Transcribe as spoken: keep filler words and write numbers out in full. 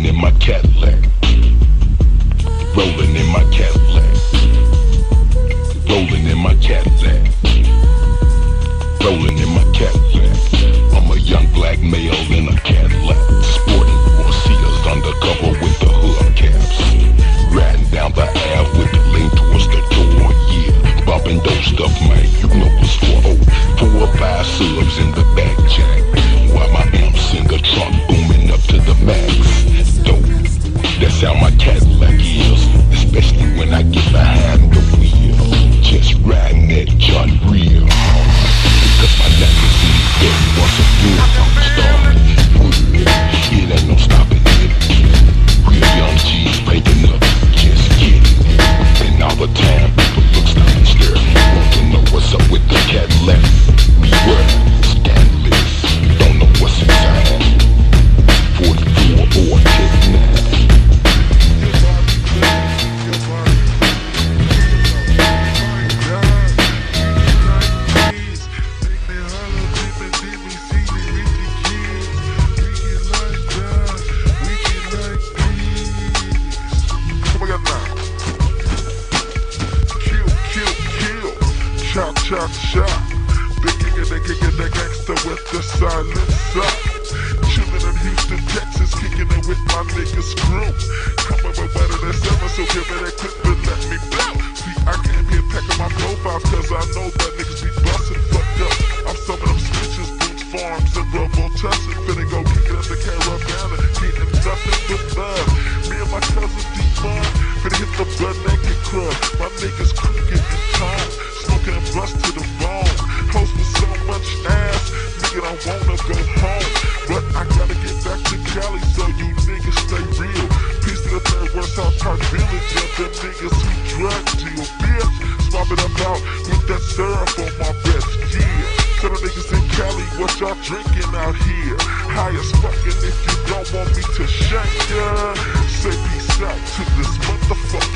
in my Cadillac. Rolling in my Cadillac. Rolling in my Cadillac. Rolling in my Cadillac. I'm a young black male in a Cadillac, sporting Garcias undercover with the hood caps. Riding down the Ave with the lane towards the door, yeah. Bobbing those stuff, man, you know what's for. Oh, four or five subs in the back jack, while my amps in the trunk booming up to the max. Dope, that's how my Cadillac is, especially when I get behind the wheel. Just riding that John real, because my neck is in bed once again. I'm starting, it ain't no stopping it. Real young G's breaking up, just getting it. And all the time people look, stop and stare, want to know what's up with the Cadillac. Beware, scandalous, don't know what's inside. Forty-four or ten-nine. Chop, chop, chop. They kickin' they kickin' that gangsta with the silencer. Chillin' in Houston, Texas, kickin' it with my niggas crew. Coming with one of the seven, so give me that quick but let me blow. See, I came here packing my profiles, cause I know that niggas be bustin' fucked up. I'm some of them switches, boots, farms, and rubble tussin'. Finna go kick it at the caravan, getting nothing but love. Me and my cousin D-Mon, finna hit the butt naked club. My niggas crookin' in town. Smoking bust to the bone. Host with so much ass, nigga don't wanna go home. But I gotta get back to Cali, so you niggas stay real. Peace to the third world South Park Village and them niggas who drug deal, bitch. Swap it about with that syrup on my breath, yeah. Tell the niggas in Cali what y'all drinking out here. High as fucking if you don't want me to shank ya. Say peace out to this motherfucker.